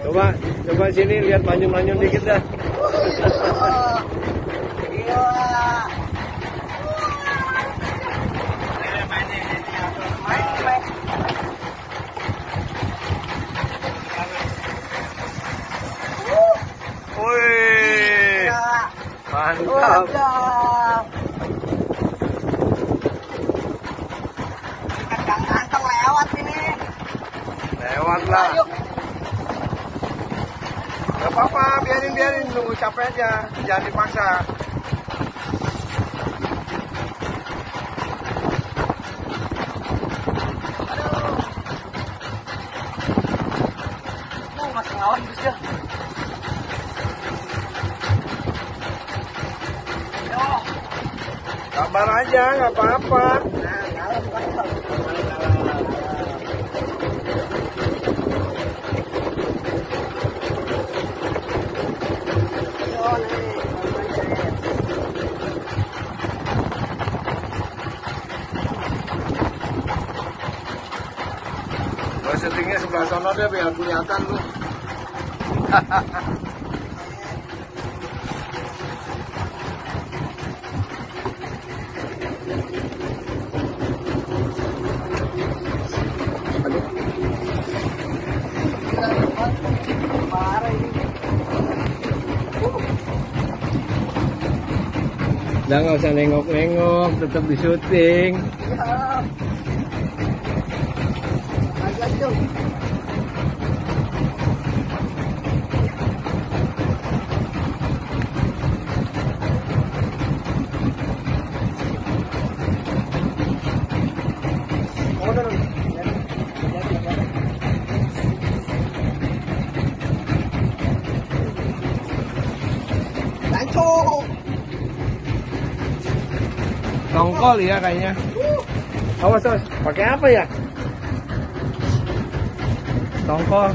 Coba sini lihat manyun-manyun dikit dah. Wih, mantap. Ganteng lewat ini. Lewat lah. Gak apa-apa, biarin nunggu capek aja, jangan dipaksa. Masih ngawang terus ya. Sabar aja, nggak apa-apa. Gua settingnya sebelah sana deh biar kelihatan lu. Udah nggak usah nengok-nengok, tetap di syuting. Tongkol ya kayaknya. Awas, pakai apa ya? Tongkol.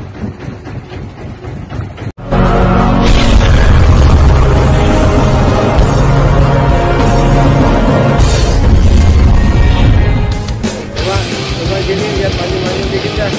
Coba gini lihat maju-maju dikit dah.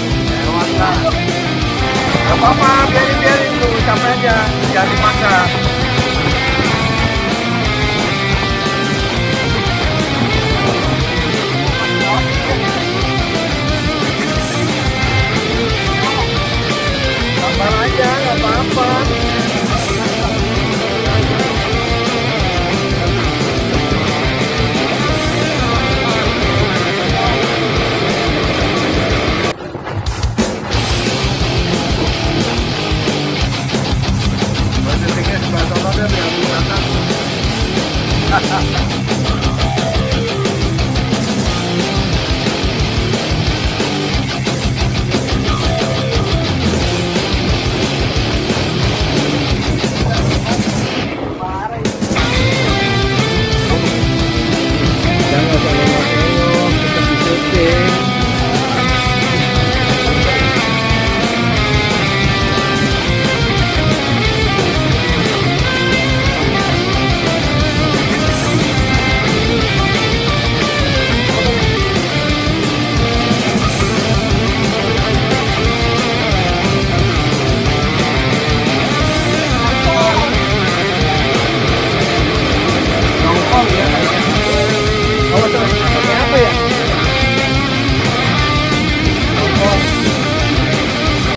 Gak apa-apa, biarin dulu capek aja, jangan dipaksa.